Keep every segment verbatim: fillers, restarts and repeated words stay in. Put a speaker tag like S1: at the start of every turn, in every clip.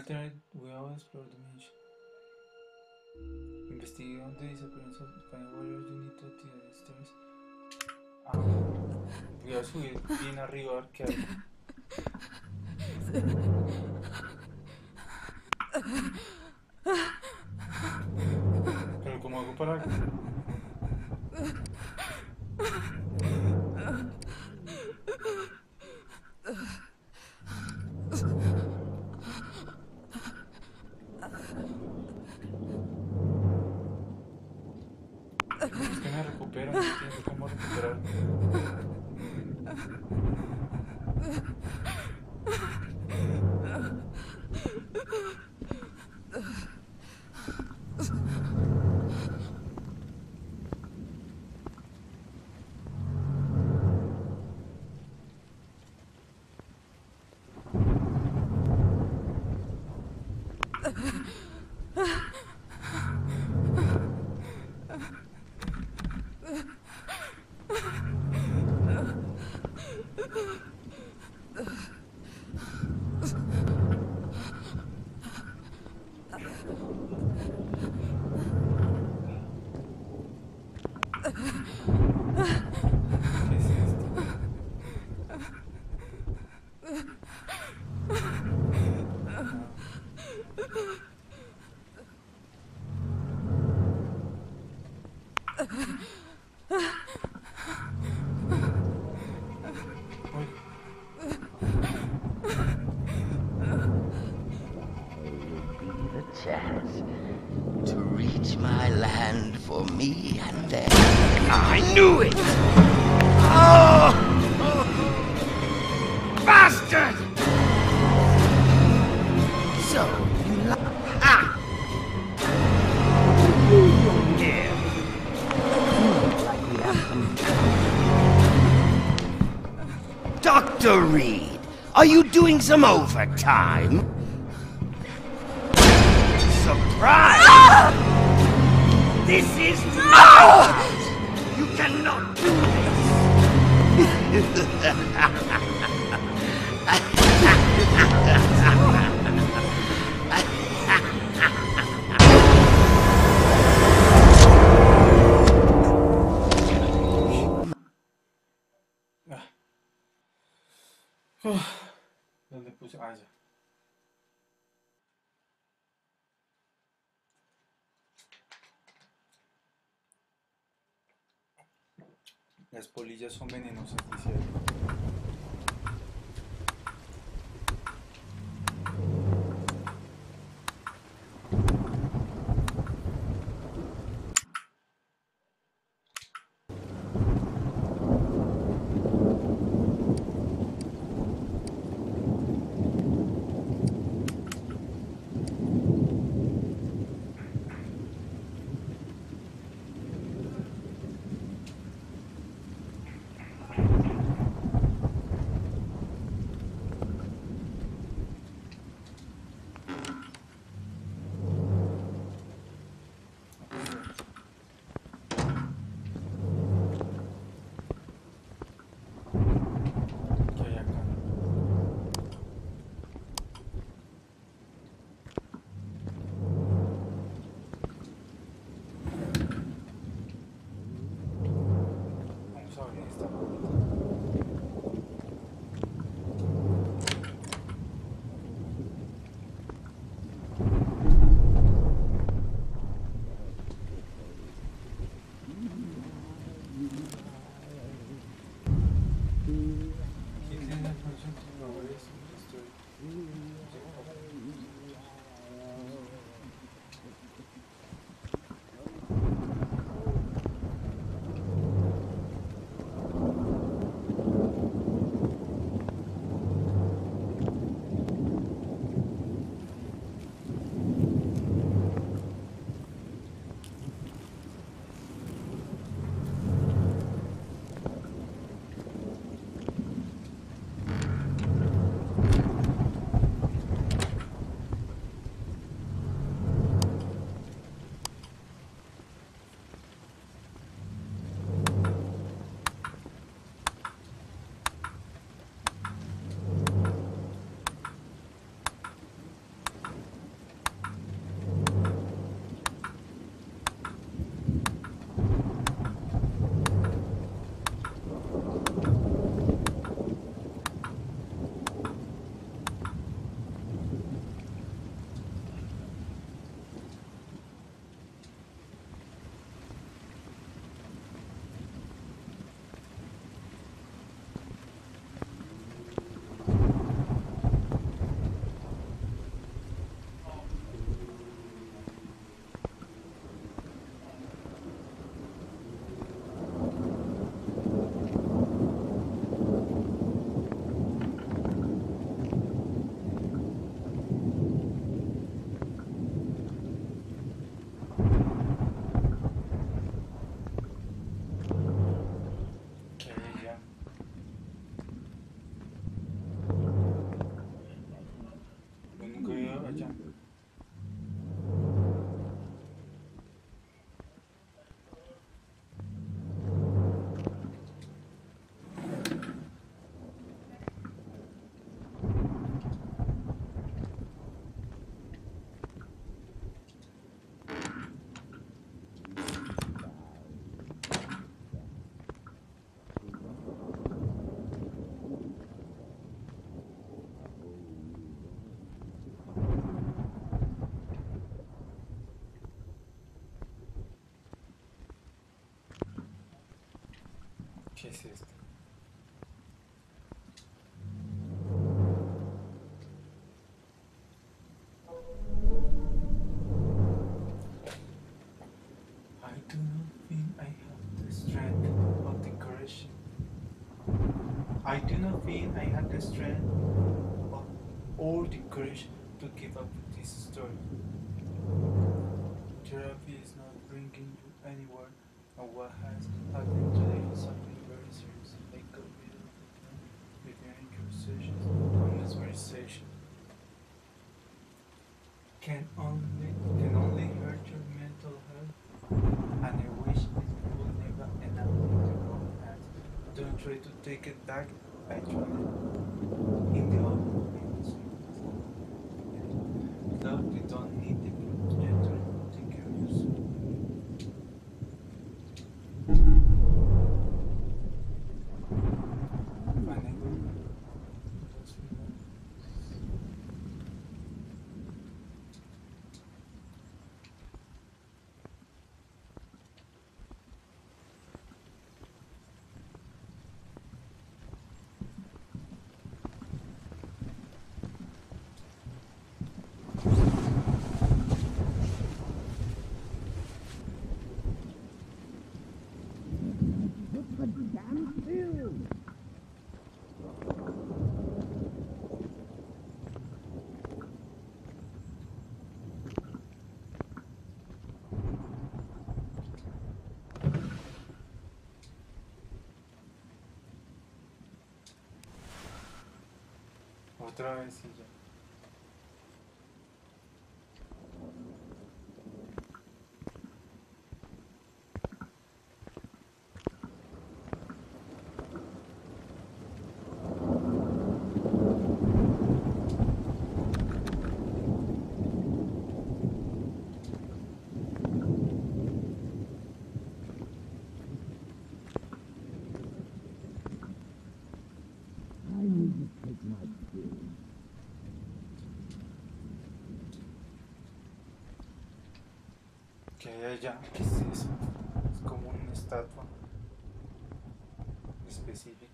S1: alternate way of explore the mission. Investigue dónde disappearance of Spanish warriors you need to activate the stairs. Ah, voy a subir bien arriba a ver qué hay. Pero ¿cómo hago para...? Es que me recupero, no entiendo cómo recuperar. ¿Qué es esto? Uy.
S2: The chance to reach my land for me and them. I knew it! Oh! Bastard! So, you like... Ah! Yeah. Like we have some... Doctor Reed, are you doing some overtime? Surprise! Ah! This is ah! You cannot do this!
S1: ¿Dónde puse? Ah, ya. Las polillas son venenosas, dice ahí. ¿Qué hay acá? Vamos a abrir esta puerta. ¿Quién tiene la función de favores? Estoy... ¿Qué es esto? I do not think I have the strength or the courage. I do not think I have the strength or, or the courage to give up with this story. Therapy is not bringing you anywhere, and what has happened today is something very serious. Like a bit of the time beginning your sessions on mesmerization. Can only can only hurt your mental health, and I wish it would never end up in the wrong hands. Don't try to take it back. I tried it in the old ways. Love, we don't need the gentle to take care of yourself. Otra vez y ya. ¿Qué hay allá? ¿Qué es eso? Es como una estatua específica.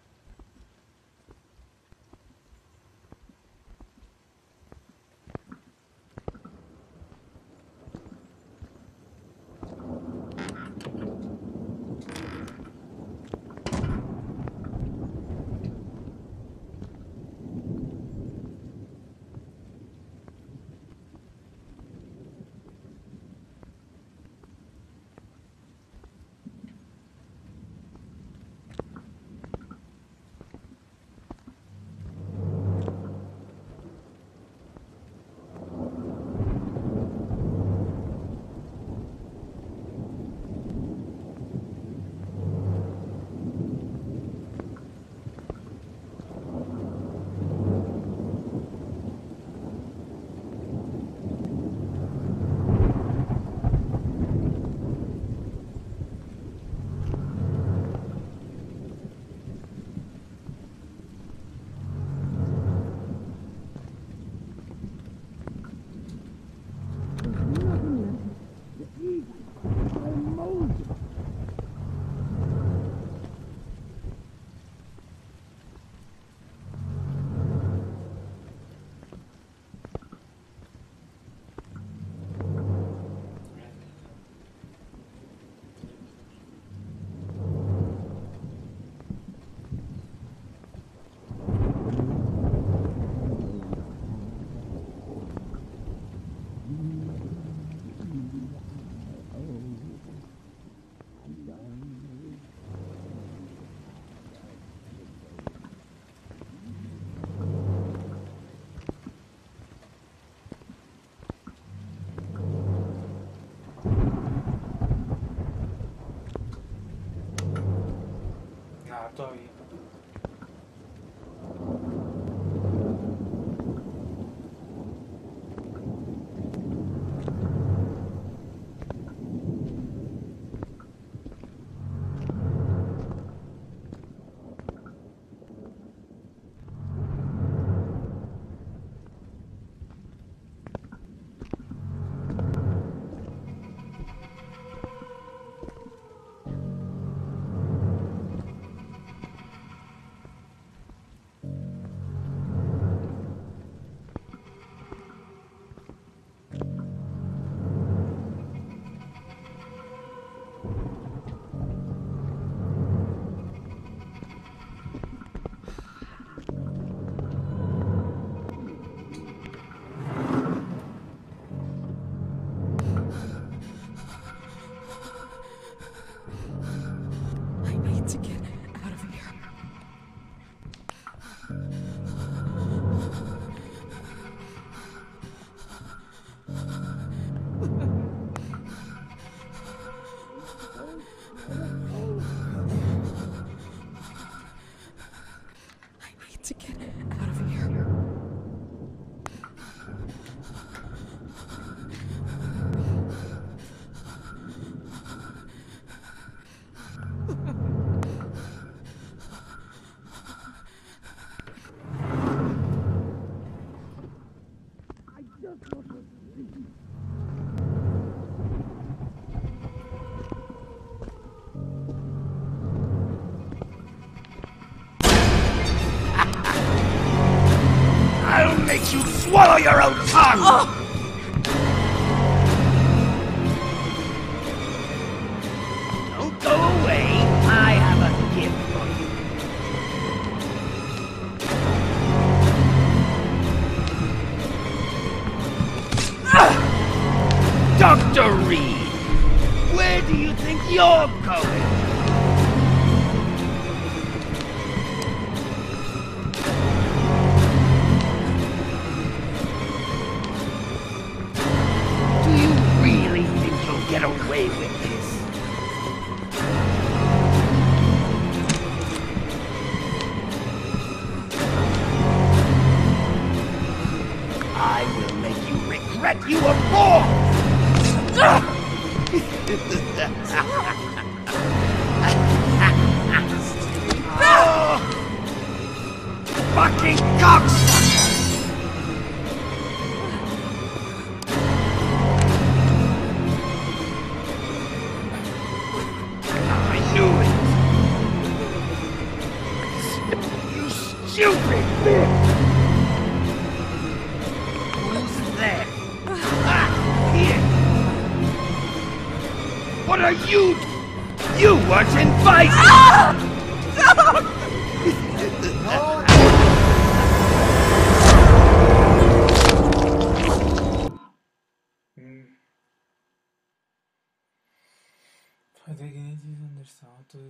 S1: Nada todavía.
S2: makes you swallow your own tongue!
S3: Oh.
S2: Don't go away. I have a gift for you. Ah! Doctor Reed, where do you think you're going? Do you really think you'll get away with this? I will make you regret you were born! Oh, fucking cocksucker! I knew it! You stupid bitch! Who's there? Ah, here! What are you? You weren't invited!
S3: Ah!
S1: 음. Fadegini di understato.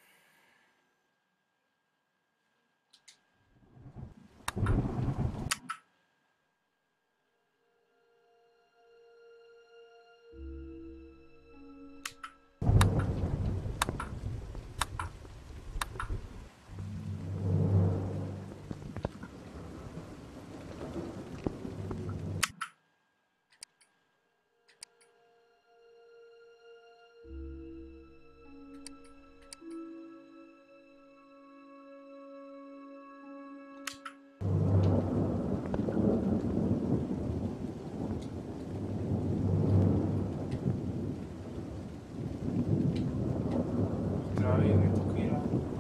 S1: Otra vez me toca ir a...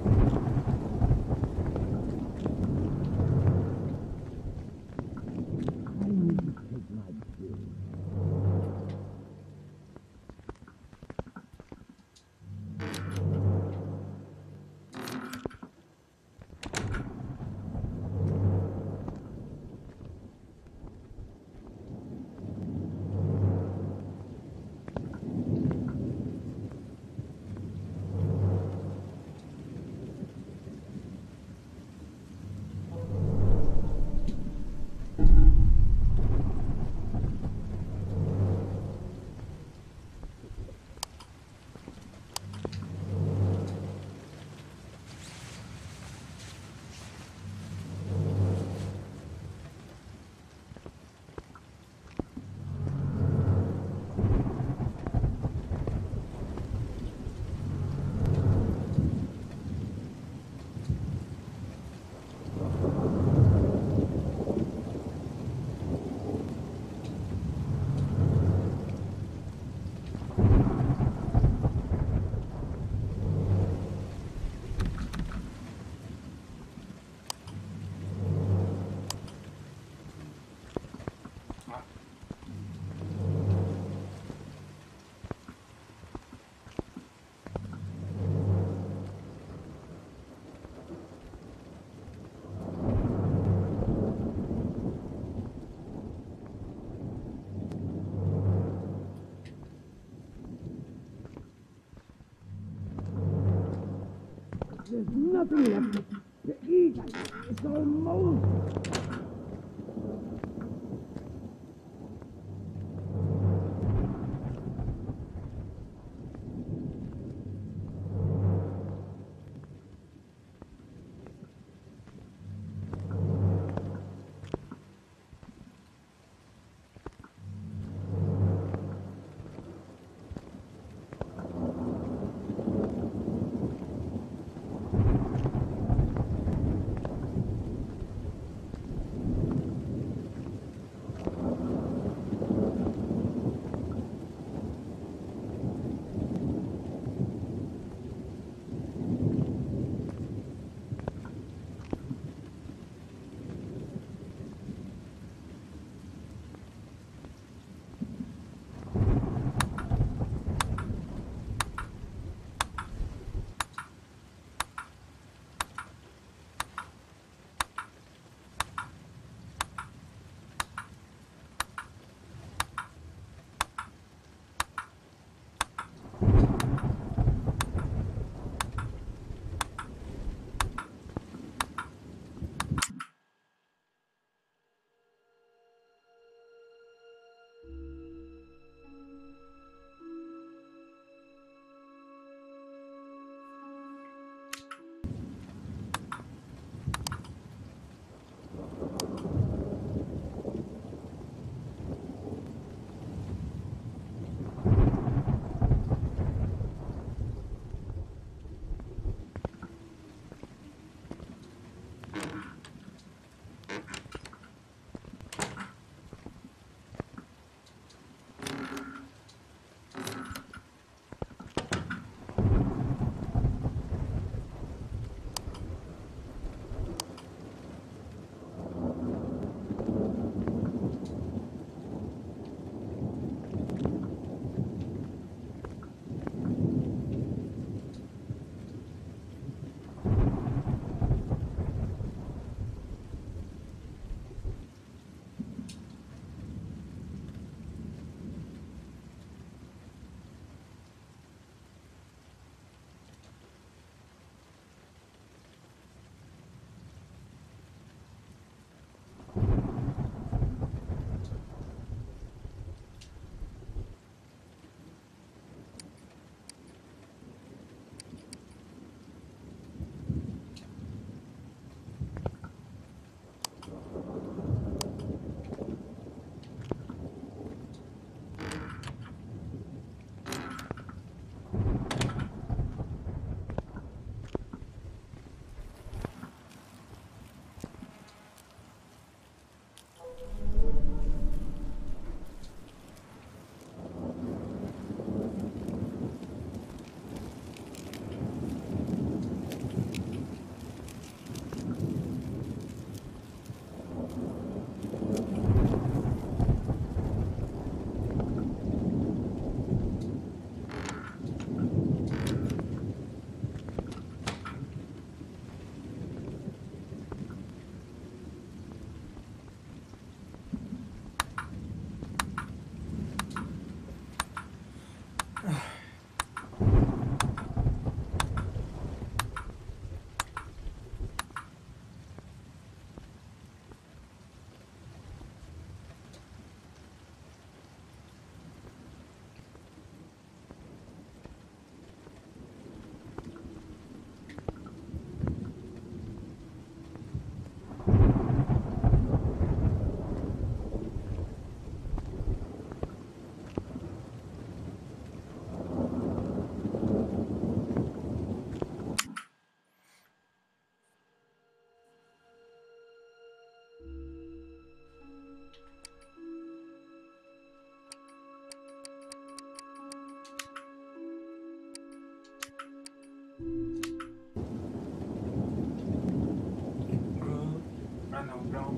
S2: There's nothing left to eat. It's all moldy.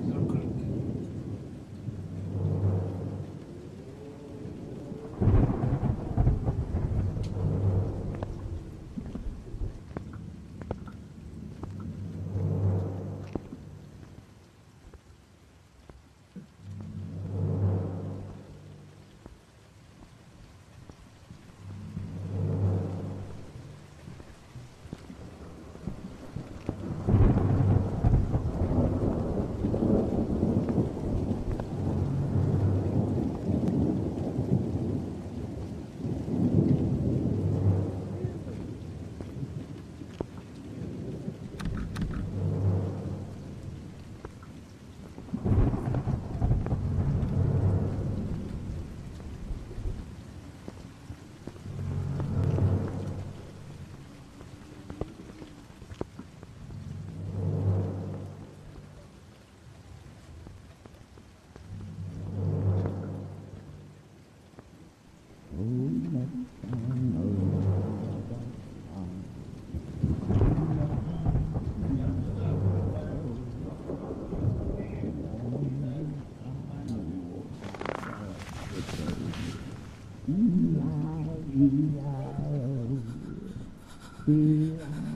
S1: Yo creo que
S3: Yeah.